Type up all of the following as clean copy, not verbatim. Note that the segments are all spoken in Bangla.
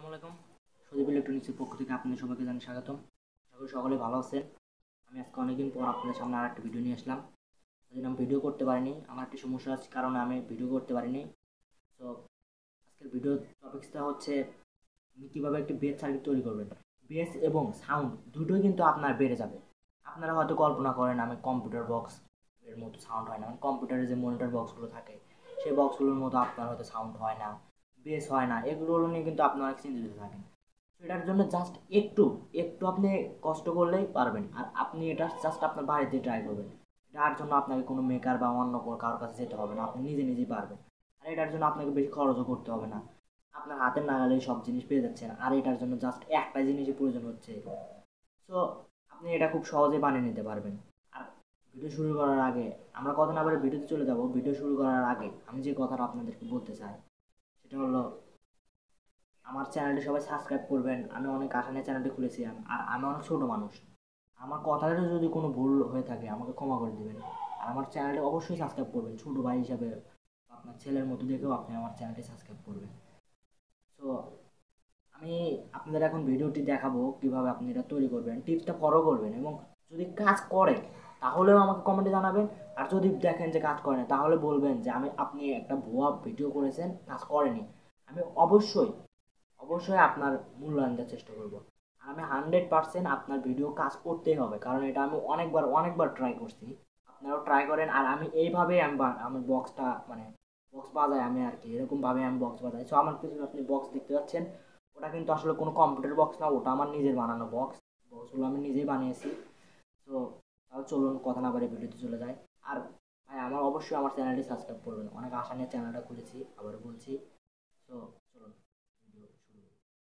আসসালামু আলাইকুম। সুদীপ ইলেকট্রনিক্সের পক্ষ থেকে আপনাদের সবাইকে জানাই স্বাগতম। আশা করি সকলে ভালো আছেন। আমি আজকে অনেকদিন পর আপনাদের সামনে আরেকটা ভিডিও নিয়ে আসলাম। সেদিন আমি ভিডিও করতে পারিনি, আমার একটি সমস্যা আছে কারণে আমি ভিডিও করতে পারিনি। তো আজকের ভিডিও টপিকসটা হচ্ছে আপনি কীভাবে একটি বেস সার্কিট তৈরি করবেন। বেস এবং সাউন্ড দুটোই কিন্তু আপনার বেড়ে যাবে। আপনারা হয়তো কল্পনা করেন আমি কম্পিউটার বক্স এর মতো সাউন্ড হয় না, কম্পিউটারে যে মনিটর বক্সগুলো থাকে সেই বক্সগুলোর মতো আপনার হয়তো সাউন্ড হয় না, বেস হয় না, এগুলো নিয়ে কিন্তু আপনি অনেক চিন্তিত থাকেন। এটার জন্য জাস্ট একটু একটু আপনি কষ্ট করলেই পারবেন। আর আপনি এটা জাস্ট আপনার বাড়িতে ট্রাই করবেন। এটার জন্য আপনাকে কোনো মেকার বা অন্য কারোর কাছে যেতে হবে না, আপনি নিজে নিজেই পারবেন। আর এটার জন্য আপনাকে বেশি খরচও করতে হবে না, আপনার হাতের নাগালে সব জিনিস পেয়ে যাচ্ছেন। আর এটার জন্য জাস্ট একটা জিনিসই প্রয়োজন হচ্ছে। সো আপনি এটা খুব সহজে বানিয়ে নিতে পারবেন। আর ভিডিও শুরু করার আগে আমরা কথা না বলে ভিডিওতে চলে যাব। ভিডিও শুরু করার আগে আমি যে কথাটা আপনাদেরকে বলতে চাই সেটা হলো আমার চ্যানেলটি সবাই সাবস্ক্রাইব করবেন। আমি অনেক আশা নিয়ে চ্যানেলটি খুলেছি, আর আমি অনেক ছোটো মানুষ। আমার কথাটা যদি কোনো ভুল হয়ে থাকে আমাকে ক্ষমা করে দেবেন। আর আমার চ্যানেলটি অবশ্যই সাবস্ক্রাইব করবেন। ছোটো ভাই হিসাবে আপনার ছেলের মতো দেখেও আপনি আমার চ্যানেলটি সাবস্ক্রাইব করবেন। সো আমি আপনাদের এখন ভিডিওটি দেখাবো কীভাবে আপনি এটা তৈরি করবেন, টিপসটা ফলো করবেন এবং যদি কাজ করে তাহলেও আমাকে কমেন্টে জানাবেন। আর যদি দেখেন যে কাজ করে না তাহলে বলবেন যে আপনি একটা ভুয়া ভিডিও করেছেন, কাজ করেনি। আমি অবশ্যই আপনার মূল্যায়ন দেওয়ার চেষ্টা করব। আর আমি 100% আপনার ভিডিও কাজ করতেই হবে, কারণ এটা আমি অনেকবার ট্রাই করছি। আপনারাও ট্রাই করেন। আর আমি এইভাবেই আমি বক্সটা বক্স বাজাই আমি আর কি, এরকমভাবে আমি বক্স বাজাই। সো আমার পিছনে আপনি বক্স দেখতে পাচ্ছেন, ওটা কিন্তু আসলে কোনো কম্পিউটার বক্স না, ওটা আমার নিজের বানানো বক্সগুলো আমি নিজেই বানিয়েছি। তো তাহলে চলুন কথা না বাড়ি ভিডিওতে চলে যায়। আর ভাই অবশ্যই আমার চ্যানেলটি সাবস্ক্রাইব করবেন, অনেক আশা নিয়ে চ্যানেলটা খুলেছি, আবার বলছি। তো চলুন ভিডিও শুরু।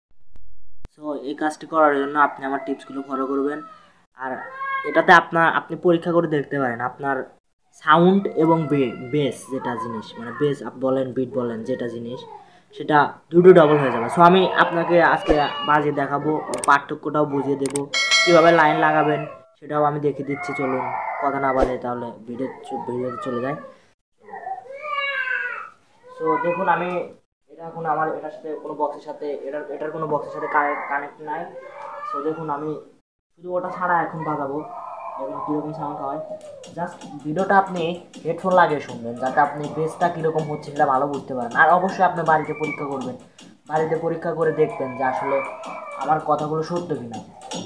সো এই কাজটি করার জন্য আপনি আমার টিপসগুলো ফলো করবেন। আর এটাতে আপনি পরীক্ষা করে দেখতে পারেন আপনার সাউন্ড এবং বেস যেটা জিনিস, বেস বলেন বিট বলেন যেটা জিনিস, সেটা দুটো ডবল হয়ে যাবে। সো আমি আপনাকে আজকে বাজিয়ে দেখাবো, পার্থক্যটাও বুঝিয়ে দেবো, কীভাবে লাইন লাগাবেন সেটাও আমি দেখিয়ে দিচ্ছি। চলুন কথা না বাজে তাহলে ভিডিওতে চলে যায়। সো দেখুন আমি এখন আমার এটার সাথে কোনো বক্সের সাথে এটার কোনো বক্সের সাথে কানেক্ট নাই। সো দেখুন আমি শুধু ওটা ছাড়া এখন বাজাবো এবং কীরকম সাউন্ড হয়। জাস্ট ভিডিওটা আপনি হেডফোন লাগিয়ে শুনবেন, যাতে আপনি বেসটা কীরকম হচ্ছে সেটা ভালো বুঝতে পারেন। আর অবশ্যই আপনি বাড়িতে পরীক্ষা করবেন, বাড়িতে পরীক্ষা করে দেখবেন যে আসলে আমার কথাগুলো সত্য কিনা।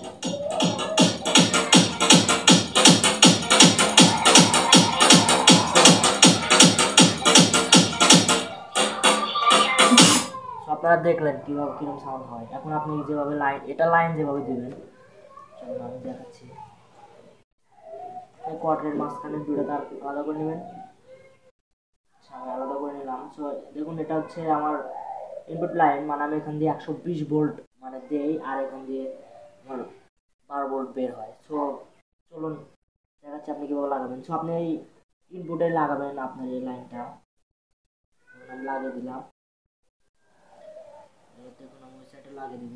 আপনারা দেখলেন কীরকম সাউন্ড হয়। এখন আপনি যেভাবে লাইন যেভাবে দেবেন আমি দেখাচ্ছি। কোয়ার্টারের মাঝখানে দুটো তার আলাদা করে নেবেন, আলাদা করে নিলাম। সো দেখুন এটা হচ্ছে আমার ইনপুট লাইন, আমি এখান দিয়ে 120 ভোল্ট দেই, আর এখান দিয়ে আমার 12 ভোল্ট বের হয়। সো চলুন দেখাচ্ছি আপনি কীভাবে লাগাবেন। সো আপনি এই ইনপুটে লাগাবেন আপনার এই লাইনটা, আমি লাগিয়ে দিলাম। দেখুন আমি ওই সাইডে লাগিয়ে দিব,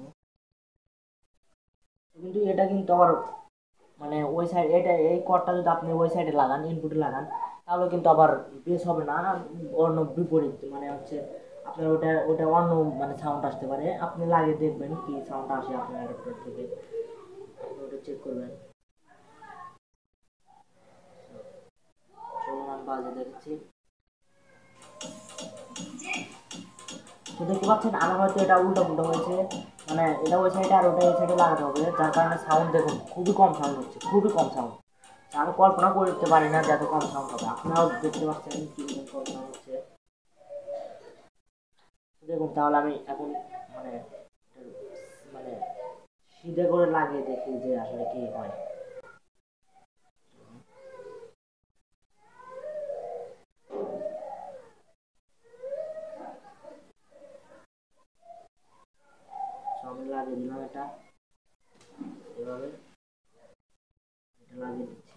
কিন্তু এটা কিন্তু আবার ওই সাইড এই কর্ডটা যদি আপনি ওই সাইডে লাগান, ইনপুটে লাগান, তাহলে কিন্তু আবার বেস হবে না, অন্য বিপরীত হচ্ছে আপনার ওটা অন্য সাউন্ড আসতে পারে। আপনি লাগিয়ে দেখবেন কি সাউন্ড আসে আপনার অ্যাডাপ্টার থেকে, আপনি ওটা চেক করবেন। চলুন আমি বাজে দেখছি। তো দেখতে পাচ্ছেন আমার হয়তো এটা উল্টো হয়েছে, এটা ওই সাইডে আর ওটা এই সাইডে লাগাতে হবে, যার কারণে সাউন্ড দেখুন খুবই কম সাউন্ড হচ্ছে, খুবই কম সাউন্ড। আমি কল্পনা করতে পারি না যে এত কম সাউন্ড হবে। আপনারাও দেখতে পাচ্ছেন কীরকম কম সাউন্ড হচ্ছে। দেখুন তাহলে আমি এখন সিধে করে লাগিয়ে দেখি যে আসলে কি হয়। আমি লাগিয়ে দিলাম এটা এভাবে, এটা লাগিয়ে দিচ্ছি।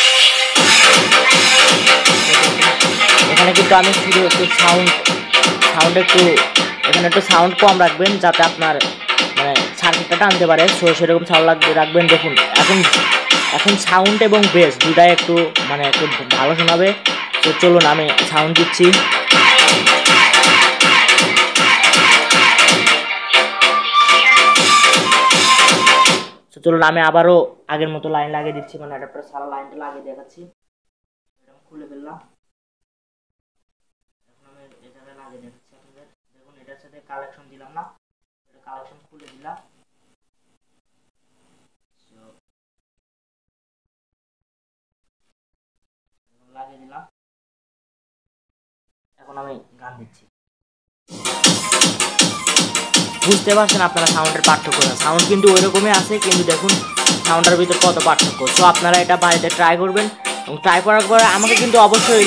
এখানে কিন্তু আমি শুধু একটু সাউন্ড সাউন্ড একটু এখানে একটু সাউন্ড কম রাখবেন যাতে আপনার মানে সার্কিটটা টানতে পারে। সো সেরকম সাউন্ড রাখবেন। দেখুন এখন সাউন্ড এবং বেস দুটাই একটু মানে একটু ভালো শোনাবে। তো চলুন আমি সাউন্ড দিচ্ছি। তো চলুন আমি আবারও আগের মতো লাইন লাগিয়ে দিচ্ছি, মানে অ্যাডাপ্টার সারা লাইনটা লাগিয়ে দেখাচ্ছি। এটা খুলে ফেললাম, এখন আমি এটা লাগিয়ে দেখাচ্ছি আপনাদের। দেখুন এটার সাথে কালেকশন দিলাম না, এটা কালেকশন খুলে দিলাম, লাগিয়ে দিলাম। এখন আমি গান দিচ্ছি। বুঝতে পারছেন আপনারা সাউন্ডের পার্থক্য? সাউন্ড কিন্তু ওই রকমই আছে, কিন্তু দেখুন সাউন্ডের ভিতর কত পার্থক্য। সো আপনারা এটা বাড়িতে ট্রাই করবেন, এবং ট্রাই করার পরে আমাকে কিন্তু অবশ্যই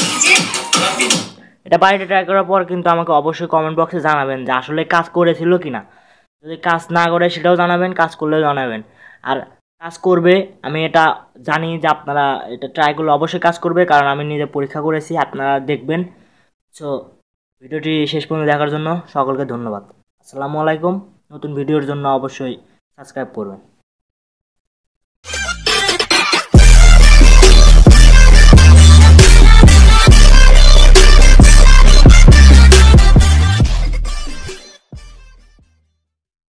এটা বাড়িতে ট্রাই করার পর কিন্তু আমাকে অবশ্যই কমেন্ট বক্সে জানাবেন যে আসলে কাজ করেছিল কিনা। যদি কাজ না করে সেটাও জানাবেন, কাজ করলেও জানাবেন। আর কাজ করবে আমি এটা জানি যে আপনারা এটা ট্রাই করলে অবশ্যই কাজ করবে, কারণ আমি নিজে পরীক্ষা করেছি, আপনারা দেখবেন। সো ভিডিওটি শেষ পর্যন্ত দেখার জন্য সকলকে ধন্যবাদ। আসসালামু আলাইকুম। নতুন ভিডিওর জন্য অবশ্যই সাবস্ক্রাইব করবেন।